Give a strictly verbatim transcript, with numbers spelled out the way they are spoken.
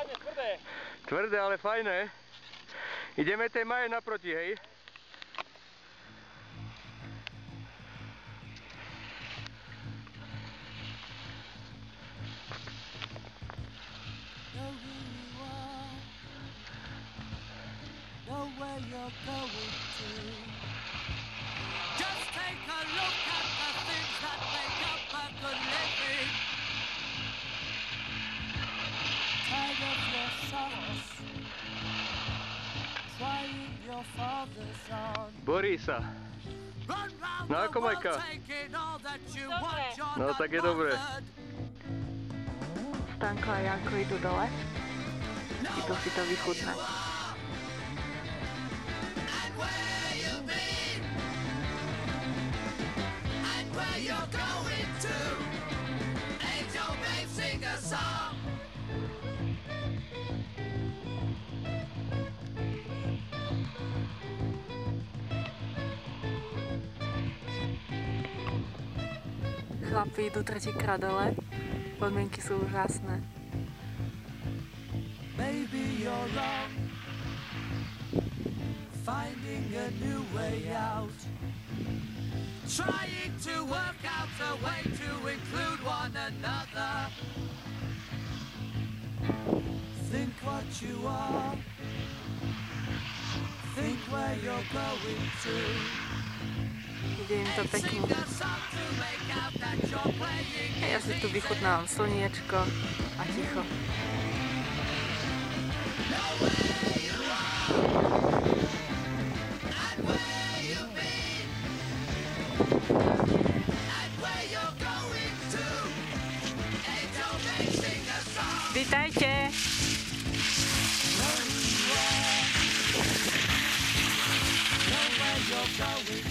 tvrdé. Tvrdé, ale fajné. Ideme tej Maje naproti, hej? Know where you're going to. Just take a look at the things that make up a good living. Tired of your sons trying your fathers on. Borí sa. No ako Majka? No tak je dobré. Stanko a Janko idú dole. Idú si to vychutnať. Chlapi idú tretíkrát dole. Podmienky sú úžasné. Maybe you're wrong, finding a new way out, trying to work out a way to include one another. Think what you are, think where you're going to. Ide im to pekne. A ja si tu vychutnávam slniečko a ticho. Vítajte! Know where you're going.